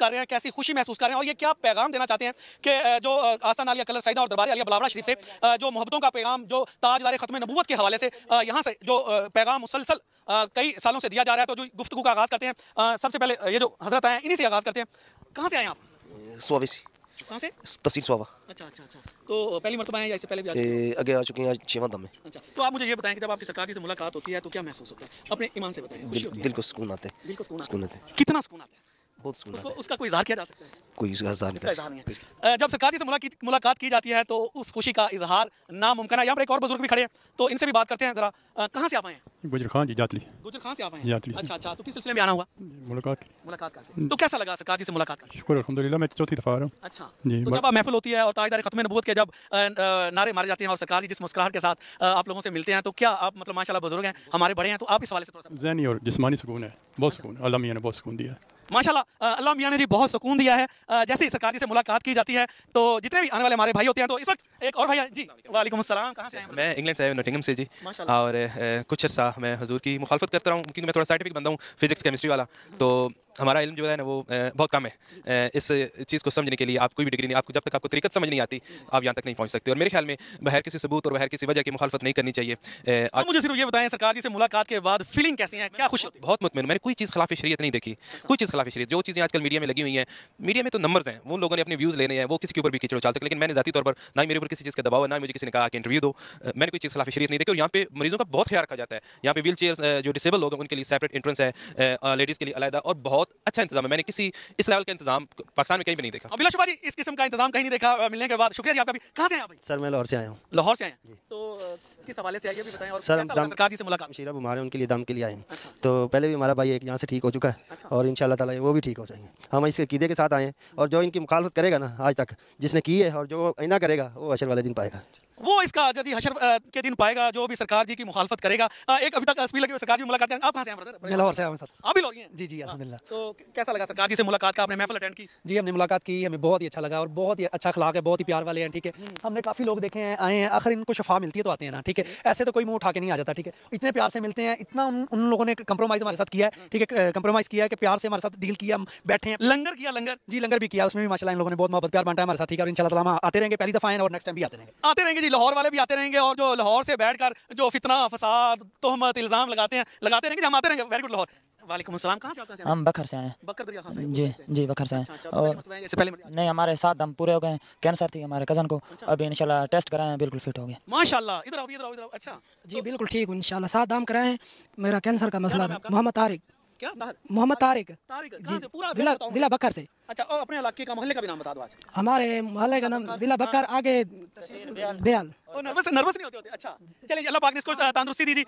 कर रहे हैं, कैसी खुशी महसूस कर रहे हैं और ये क्या पैगाम देना चाहते हैं कि जो आस्ताना आलिया कलर सईदा और दरबार आलिया बिलावरा शरीफ से जो मोहब्बतों का पैगाम, जो ताजदार खत्म नबूवत के हवाले से यहाँ से जो पैगाम मुसलसल कई सालों से दिया जा रहा है। तो जो गुफ्तगू का आगाज़ करते हैं, सबसे पहले ये जो हजरत आए हैं इन्हीं से आगाज़ करते हैं। कहाँ से आए आप? स्वावेसी। कहाँ से? तहसील स्वावा। अच्छा अच्छा अच्छा। तो पहली मरतबा आए या इससे पहले भी आ चुके हैं? आगे आ चुके हैं, आज 6वां दम है। अच्छा, तो आप मुझे ये बताएं कि जब आपकी सरकार जी से मुलाकात होती है तो क्या महसूस होता है? अपने ईमान से बताएं। खुशी होती है? दिल को सुकून आता है। दिल को सुकून आता है। कितना सुकून आता है? बहुत सुकून आता है। उसका कोई इजहार किया जा सकता है? कोई इजहार नहीं है। जब सरकार जी से मुलाकात की जाती है तो उस खुशी का इजहार नामुमकिन है। यहाँ पर एक और बुजुर्ग भी खड़े हैं, तो इनसे भी बात करते हैं। जरा कहाँ से आप आए हैं? गुजर खान जी जातली। गुजर खान से आप आए हैं? जातली। अच्छा अच्छा। तो किस सिलसिले में आना हुआ? मुलाकात करके। तो कैसा लगा सरकार जी से मुलाकात करके? शुक्र अल्हम्दुलिल्लाह, मैं चौथी दफा आ रहा हूँ। अच्छा, तो जब आप महफिल होती है और ताजदार खत्म नबूवत के जब नारे मारे जाते हैं और सरकार जी जिस मुस्कुराहट के साथ आप लोगों से मिलते हैं, तो क्या आप मतलब माशाल्लाह बुजुर्ग हैं, हमारे बड़े हैं, तो आप इस हवाले से थोड़ा सा? ज़हनी और जिस्मानी सुकून है, बहुत सुकून। अल्लाह मियां ने बहुत सुकून दिया है माशाल्लाह। अल्लाह मियां ने जी बहुत सुकून दिया है। जैसे ही सरकार जी से मुलाकात की जाती है तो जितने भी आने वाले हमारे भाई होते हैं, तो इस वक्त एक और भाई है जी। वालेकुम अस्सलाम। कहाँ से आए हैं? मैं इंग्लैंड से आया हूँ, नॉटिंगम से जी। और कुछ अर्सा मैं हुजूर की मुखालफत करता रहा हूँ, क्योंकि मैं थोड़ा साइंटिफिक बंदा हूँ, फिजिक्स केमिस्ट्री वाला। तो हमारा इल्म जो है ना वो बहुत कम है। इस चीज़ को समझने के लिए आप कोई भी डिग्री नहीं, आपको जब तक आपको तरीक़त समझ नहीं आती आप यहाँ तक नहीं पहुँच सकते। और मेरे ख्याल में बगैर किसी सबूत और बगैर किसी वजह की मुखालफत नहीं करनी चाहिए। आप मुझे सिर्फ ये बताएं, सरकार जी से मुलाकात के बाद फीलिंग कैसी है, क्या खुशी होती है? बहुत मुतमईन। मैंने कोई चीज़ खिलाफ शरीयत नहीं देखी, कोई चीज़ खिलाफ शरीयत। जो चीज़ें आजकल मीडिया में लगी हुई हैं, मीडिया में तो नंबर्स हैं, वो लोगों ने अपने व्यूज़ लेने हैं, वो किसी के ऊपर भी कीचड़ उछाल सकते। लेकिन मैंने ज़ाती तौर पर ना ही मेरे ऊपर किसी चीज़ का दबाव है, ना मुझे किसी ने कहा कि इंटरव्यू दो। मैंने कोई चीज़ खिलाफ शरीयत नहीं देखी। और यहाँ पे मरीजों का बहुत ख्याल रखा जाता है। यहाँ पे व्हील चेयर जो डिसेबल लोग हैं उनके लिए सेपरेट एंट्रेंस है, लेडीज़ के लिए अलग, और बहुत अच्छा इंतजाम है। मैंने किसी इस लेवल का इंतजाम पाकिस्तान में कहीं भी नहीं देखा। अभिलाष भाई, इस किस्म का इंतजाम कहीं नहीं देखा। मिलने के बाद शुक्रिया जी आपका भी। कहाँ से हैं आप भाई? सर मैं लाहौर से आया हूँ। लाहौर से आए हैं, तो किस हवाले से आए ये भी बताएं। और सर कैसा लगा सरकार जी से मुलाकात? मशीरा बीमार है, उनके लिए दम के लिए आए हैं। तो पहले भी हमारा भाई एक यहाँ से ठीक हो चुका है और इंशाल्लाह ताला वो भी ठीक हो जाएंगे। हम इसके कीदे के साथ आए हैं और जो इनकी मुखालफत करेगा ना आज तक जिसने की है और जो आइना करेगा वो हशर वाले दिन पाएगा। वो इसका यदि हशर के दिन पाएगा जो भी सरकार जी की मुखालफत करेगा। एक अभी तक अस्पील लगी सरकार जी मुलाकात करें। आप कहाँ से हैं ब्रदर? मैं लाहौर से आया हूँ सर। आप भी लाहौरी हैं? जी जी अल्हम्दुलिल्लाह। तो कैसा लगा सरकार जी से मुलाकात का? आपने महफिल अटेंड की? जी हमने मुलाकात की, हमें बहुत ही अच्छा लगा और बहुत ही अच्छा अखलाक है, बहुत ही प्यार वाले हैं। ठीक है, हमने काफ़ी लोग देखे हैं, आए हैं, आखिर इनको शफा मिलती है तो आते हैं ना। ठीक है, ऐसे तो कोई मुंह उठा के नहीं आ जाता। ठीक है, इतने प्यार से मिलते हैं, इतना उन लोगों ने कंप्रोमाइज़ हमारे साथ किया है। ठीक है, कंप्रोमाइज़ किया है कि प्यार से हमारे साथ डील किया, हम बैठे हैं। लंगर किया? लंगर जी, लंगर भी किया, उसमें भी माशाल्लाह इन लोगों ने बहुत मोहब्बत प्यार बांटा है हमारे साथ। ठीक है, और इंशाल्लाह ताला हम आते रहेंगे। पहली दफ़ा आए और नेक्स्ट टाइम भी आते रहेंगे जी। लाहौर वाले भी आते रहेंगे और जो लाहौर से बैठकर जो फितना फसाद तोहमत इल्जाम लगाते रहेंगे। हम आते रहेंगे। Very good. लाहौर। वालेकुम अस्सलाम। कहाँ से आप? हम बकर से हैं। बकर दरिया खां से? जी जी बकर से हैं। और पहले नहीं, हमारे 7 दम पूरे हो गए। कैंसर थी हमारे कज़न को, अभी इंशाल्लाह टेस्ट कराए हैं, बिल्कुल फिट हो गए माशाल्लाह। इधर आओ, इधर आओ, इधर आओ। अच्छा जी बिल्कुल ठीक हूँ इंशाल्लाह। 7 दाम कराए हैं। मेरा कैंसर का मसला था। मोहम्मद तारिक। क्या? मोहम्मद तारिक जी, पूरा जिला बकर से। अच्छा, और अपने इलाके का मोहल्ले का भी नाम बता दो आज। हमारे मोहल्ले का नाम जिला बकर, आगे बेयाल। नर्वस नहीं होते? अच्छा चलिए, अल्लाह पाक ने इसको तंदुरुस्ती दी जी।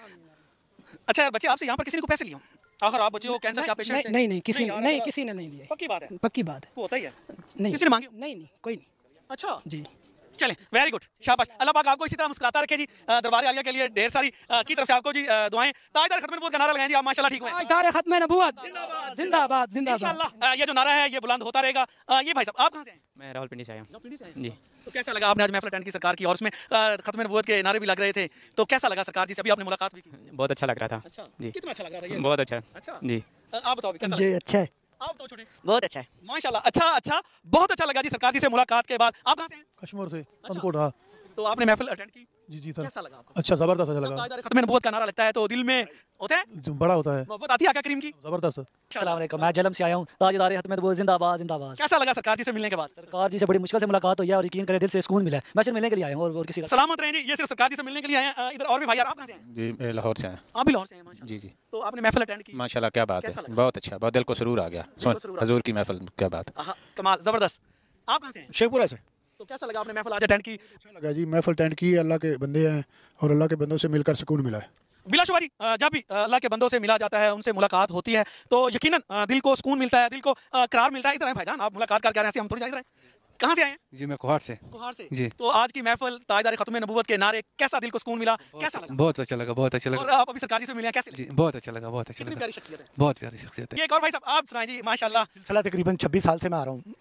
अच्छा यार बच्चे, आपसे यहाँ पर किसी ने को पैसे लिए? आखिर आप बच्चे हो, कैंसर क्या पेशेंट थे? नहीं किसी ने नहीं लिए। पक्की बात है? पक्की बात है। वो होता ही है। नहीं किसी ने मांगे? नहीं कोई नहीं। अच्छा जी चले, वेरी गुड, शाबाश। अल्लाह पाक आपको इसी तरह मुस्कुराता रखे जी। दरबार आलिया के लिए ढेर सारी की तरफ से आपको जी दुआएं। ताजदार खत्म नबूवत का नारा लगाएं जी आप, माशाल्लाह ठीक हुए। ताजदार खत्म नबूवत जिंदाबाद जिंदाबाद। इंशाल्लाह ये जो नारा है ये बुलंद होता रहेगा। ये भाई साहब आप कहाँ से हैं? मैं रावलपिंडी से आया हूँ। रावलपिंडी से हैं? जी। तो कैसा लगा? आपने आज महफिल अटेंड की सरकार की और उसमें खत्म नबूवत के नारे भी लग रहे थे, तो कैसा लगा सरकार जी से? अभी आपने मुलाकात भी की? बहुत अच्छा लग रहा था। अच्छा जी। कितना अच्छा लग रहा था ये? बहुत अच्छा। अच्छा जी। आप बताओ कैसा? जी अच्छा है। आप तो छोटे। बहुत अच्छा है माशाल्लाह। अच्छा बहुत अच्छा लगा जी सरकार जी से मुलाकात के बाद। आप कहाँ से हैं? कश्मीर से पंचकोट। तो आपने महफिल अटेंड की? जी सर। कैसा लगा आपको? अच्छा ज़बरदस्त अच्छा लगा। ताजदार खत्म नबूवत का नारा लगता है तो दिल में होता है, बड़ा होता है, मोहब्बत आती है आका करीम की। ज़बरदस्त। अस्सलाम वालेकुम, मैं जलम से आया हूँ। ताजदार खत्म नबूवत जिंदाबाद जिंदाबाद। कैसा लगा सरकार जी से मिलने के बाद? सरकार जी से बड़ी मुश्किल से मुलाकात हुई है और यकीन करें दिल से सुकून मिला है। मैं सिर्फ मिलने के लिए आया हूँ और किसी का। सलामत रहें जी। ये सिर्फ सरकार जी से मिलने के लिए आए हैं। इधर और भी भाई यार, आप कहाँ से हैं? जी। मैं लाहौर से आया। आप भी लाहौर से हैं? माशाल्लाह। जी जी। तो आपने महफिल अटेंड की? माशाल्लाह, क्या बात है, बहुत अच्छा, बहुत दिल को सुरूर आ गया हजूर की महफिल, क्या बात है, कमाल, ज़बरदस्त। आप कहाँ से हैं? शेखपुरा से। तो कैसा लगा आपने महफिल आज अटेंड की? अच्छा लगा जी, महफिल अटेंड की। अल्लाह के बंदे हैं और अल्लाह के बंदों से मिलकर सुकून मिला है। बिलाशुबा जी, जब भी अल्लाह के बंदों से मिला जाता है, उनसे मुलाकात होती है तो यकीनन दिल को सुकून मिलता है, दिल को करार मिलता है। इधर है भाईजान, आप मुलाकात करके आ रहे हैं, हम थोड़ी जा रहे हैं। कहाँ से आए हैं? जी मैं कुहाड़ से। कुहाड़ से जी। तो आज की महफिल ताजदार खत्म नबूवत के नारे, कैसा दिल को सुकून मिला? कैसा लगा? बहुत अच्छा लगा, बहुत अच्छा लगा। और आप अभी सरकार जी से मिले हैं, कैसे? जी बहुत अच्छा लगा, बहुत अच्छा लगा। कितनी प्यारी शख्सियत है। बहुत प्यारी शख्सियत है। ये एक और भाई साहब आप सुनाए जी। माशाल्लाह चला तकरीबन 26 साल से मैं आ रहा हूँ।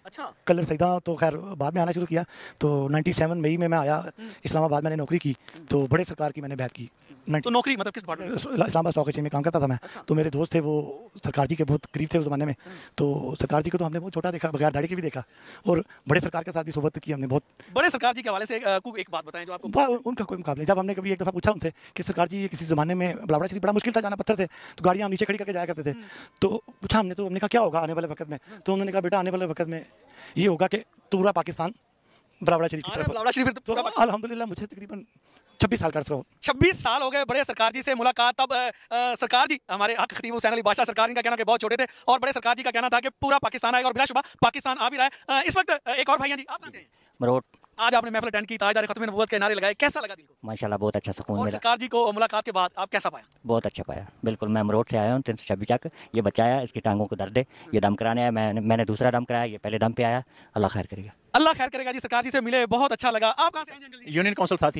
अच्छा। कलर सईदा तो खैर बाद में आना शुरू किया, तो 97 मई में मैं आया इस्लामाबाद, मैंने नौकरी की, तो बड़े सरकार की मैंने बैत की। तो नौकरी मतलब किस डिपार्टमेंट में? इस्लामाबाद स्टॉक एक्सचेंज में काम करता था मैं। तो मेरे दोस्त थे वो सरकार जी के बहुत करीब थे उस ज़माने में, तो सरकार जी को तो हमने बहुत छोटा देखा, बगैर दाढ़ी के भी देखा, और बड़े सरकार के साथ भी सोबत की हमने बहुत। बड़े सरकार जी के हवाले से एक बात बताएं जो आपको। उनका कोई मुकाबले, जब हमने कभी एक दफ़ा पूछा उनसे कि सरकार जी किसी ज़माने में बलावड़ा शरीफ बड़ा मुश्किल था, जाना पत्थर थे, तो गाड़ियाँ हम नीचे खड़ी करके जाया करते थे, तो पूछा हमने, तो हमने कहा क्या होगा आने वाले वक्त में, तो उन्होंने कहा बेटा आने वाले वक्त में ये होगा कि पूरा पाकिस्तान बलावड़ा शरीफ की तरफ। बलावड़ा शरीफ तो अल्हम्दुलिल्लाह मुझे तकरीबन 26 साल का अर्सा हो। 26 साल हो गए बड़े सरकार जी से मुलाकात। तब सरकार जी हमारे हक खतीब हुसैन अली बादशाह सरकार, इनका कहना कि बहुत छोटे थे, और बड़े सरकार जी का कहना था कि पूरा पाकिस्तान आएगा, और बिलाशुबा पाकिस्तान आ भी रहा है। इस वक्त एक और भाई हैं जी, आप कहां से हैं? मरोट। आज आपने महफिल अटेंड की, ताजदार खत्म नबूवत के नारे लगाए, कैसा लगा दिल को? माशाल्लाह बहुत अच्छा सुकून और मिला। सरकार जी को मुलाकात के बाद आप कैसा पाया? बहुत अच्छा पाया, बिल्कुल। मैं मरोट से आया हूँ 326 तक। ये बच्चा आया, इसकी टांगों को दर्द है, ये दम कराने आया, मैंने दूसरा दम कराया, ये पहले दम पे आया। अल्लाह खैर करेगा। अल्लाह खैर करेगा जी। सरकार जी से मिले, बहुत अच्छा लगा। आप कहां से हैं अंकल जी? यूनियन काउंसिल था थी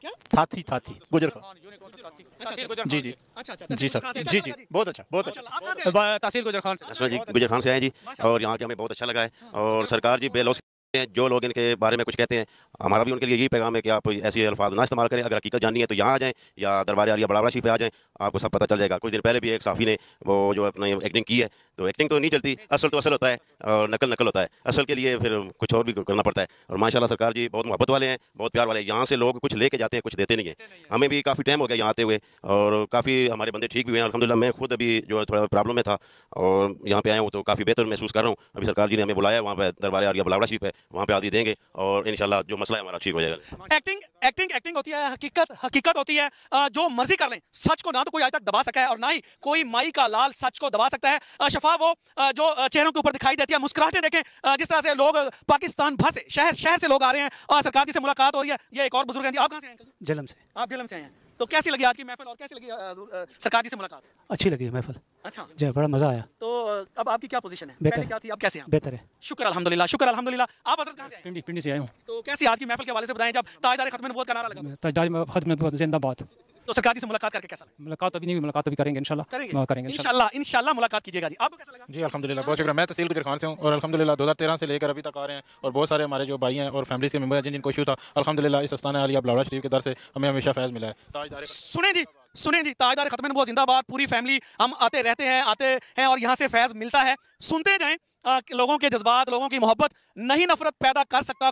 गुजर जी जी अच्छा जी सर जी जी बहुत अच्छा तहसील गुजर खान जी गुजर खान से आए जी, और यहाँ के हमें बहुत अच्छा लगा है। और सरकार जी बेलौस जो लोग इनके बारे में कुछ कहते हैं, हमारा भी उनके लिए यही पैगाम है कि आप ऐसे अल्फाज ना इस्तेमाल करें। अगर हकीकत जाननी है तो यहाँ आ जाएं या दरबार आलिया बलावड़ा शरीफ पे आ जाएं, आपको सब पता चल जाएगा। कुछ दिन पहले भी एक साफ़ी ने वो जो अपनी एक्टिंग की है, तो एक्टिंग तो नहीं चलती, असल तो असल होता है और नकल नकल होता है। असल के लिए फिर कुछ और भी करना पड़ता है। और माशाल्लाह सरकार जी बहुत मोहब्बत वाले हैं, बहुत प्यार वाले हैं। यहाँ से लोग कुछ लेके जाते हैं, कुछ देते नहीं हैं। हमें भी काफ़ी टाइम हो गया यहाँ आते हुए, और काफ़ी हमारे बंदे ठीक भी हुए हैं अल्हम्दुलिल्लाह। मैं खुद अभी जो थोड़ा प्रॉब्लम में था और यहाँ पे आया हूँ, तो काफ़ी बेहतर महसूस कर रहा हूँ। अभी सरकार जी ने हमें बुलाया, वहाँ पे दरबार आलिया बलावड़ा शरीफ है, वहाँ पे आदि देंगे और इंशाल्लाह जो मसला है हमारा ठीक हो जाएगा। एक्टिंग होती है, हकीकत होती है। जो मर्जी कर लें, सच को ना तो कोई आज तक दबा सका है और ना ही कोई माई का लाल सच को दबा सकता है। शफा वो जो चेहरों के ऊपर दिखाई देती है, मुस्कुराहटें देखें, जिस तरह से लोग पाकिस्तान भर से शहर से लोग आ रहे हैं और सरकार जी से मुलाकात हो रही है। ये एक और बुजुर्ग हैं जी, आप कहां से हैं? जलम से। आप जलम से हैं, तो कैसी लगी आज की महफिल और कैसी लगी सरकार जी से मुलाकात? अच्छी लगी महफिल। अच्छा जी बड़ा मजा आया। तो अब आपकी क्या पोजीशन है? बेहतर पहले क्या थी, अब कैसे हैं? बेहतर है। शुक्र अल्हम्दुलिल्लाह, शुक्र अल्हम्दुलिल्लाह। आप हजरत कहां से हैं? पिंडी से आया हूँ। तो कैसी आज की महफिल के हवाले से बताएं, जब ताजदार खत्म नबूवत का नारा लगा? ताजदार खत्म नबूवत जिंदाबाद। तो सरकार जी से मुलाकात करके कैसा लगा? मुलाकात अभी नहीं हुई, मुलाकात अभी करेंगे इंशाल्लाह। इंशाल्लाह मुलाकात कीजिएगा जी। आपको कैसा लगा? जी अल्हम्दुलिल्लाह बहुत शुक्रिया। मैं तहसील गुजर खान से हूँ और अल्हम्दुलिल्लाह 2013 से लेकर अभी तक आ रहे हैं, और बहुत सारे हमारे जो भाई हैं और फैमिलीज के मेंबर हैं जिनको इशू था, अल्हम्दुलिल्लाह इस आस्ताना आलिया बलावड़ा शरीफ के दर से हमें हमेशा फैज़ मिला है। सुने जी, ताजदार खत्म नबूवत जिंदाबाद। पूरी फैमिली हम आते हैं और यहाँ से फैज़ मिलता है। सुनते जाएं, लोगों के जज्बात, लोगों की मोहब्बत नहीं नफरत पैदा कर सकता।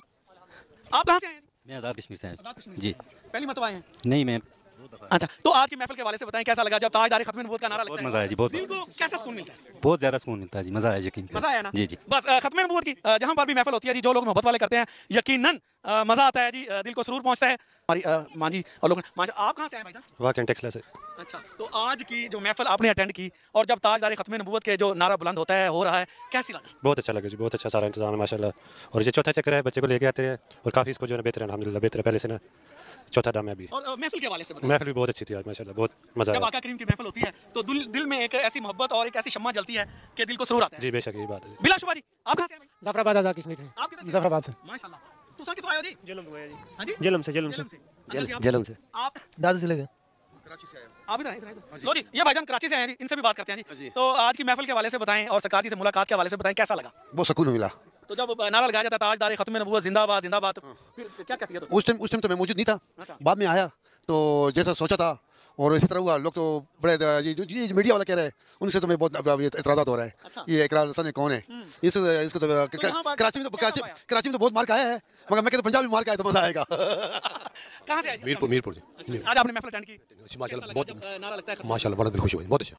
आप कहाँ से आए? मैं आज़ाद कश्मीर से हूँ जी। पहली मरतबा आए हैं? नहीं मैं। अच्छा, तो आज की महफिल के हवाले से बताएं, कैसा लगा जब ताजदार खत्म नबूवत का नारा लगता है? बहुत मजा आया जी, बहुत। दिल को कैसा सुकून मिलता है? बहुत ज़्यादा सुकून मिलता है जी, मज़ा आया यकीन। मज़ा आया ना? जी जी। बस खत्म नबूवत की जहाँ पर भी महफिल होती है जी, जो लोग मोहब्बत वाले करते हैं, यकीनन मज़ा आता है जी, दिल को सुरूर पहुँचता है। हमारी माँ जी और लोग। माँ जी आप कहाँ से आए भाईजान? वाकई टेक्सला से। अच्छा, तो आज की जो महफिल आपने अटेंड की और जब ताजदार खत्म नबूवत के जो नारा बुलंद होता है, हो रहा है, कैसी लगा? बहुत अच्छा लगा जी, बहुत अच्छा सारा इंतजाम है माशाल्लाह। और ये चौथा चक्कर है, बच्चे को लेके आते हैं और काफ़ी इसको जो है बेहतर है अल्हम्दुलिल्लाह, बेहतर है पहले से ना। चौथा दाम है अभी। और महफिल के हवाले से बताएं। महफिल भी बहुत अच्छी थी आज माशाल्लाह, बहुत मज़ा आया। जब आका करीम की महफिल होती है तो दिल में एक ऐसी मोहब्बत और एक ऐसी शम्मा जलती है कि दिल को सुरूर आता है। जी बेशक यही बात है। बिलाशुबा जी आप कहाँ से हैं? जाफराबाद आज़ाद कश्मीर से। आप किधर से? जाफराबाद से। माशाल्लाह। तो सर कितना आए हो जी? जलम से आया जी। हां जी? जलम से। जलम से। आप दादू से लगे। कराची से आया। आप इधर लो जी, ये भाईजान कराची से आए हैं जी, इनसे भी बात करते हैं जी। तो आज की महफिल के हवाले से बताएं और सरकार जी से मुलाकात के हवाले से बताएं, कैसा लगा? बहुत सुकून मिला। तो जब नारा लगाया जाता ताजदार खत्म नबूवत जिंदाबाद जिंदाबाद, फिर क्या कैफियत होती? उस टाइम तो मैं मौजूद नहीं था, अच्छा। बाद में आया तो जैसा सोचा था और इसी तरह हुआ। लोग तो बड़े ये मीडिया वाला कह रहे हैं, उनसे तो मैं बहुत एतराज़ात हो रहा है। अच्छा। ये इकरार हसन कौन है? इसको तो कराची में तो बहुत मार्क आया है, मगर मैं कहता पंजाब में मार्क आया तो मजा आएगा। कहाँ से आए? मीरपुर जी। आज आपने महफिल अटेंड की, माशाल्लाह बहुत नारा लगता है, माशाल्लाह बड़ा दिल खुश हुआ, बहुत अच्छा।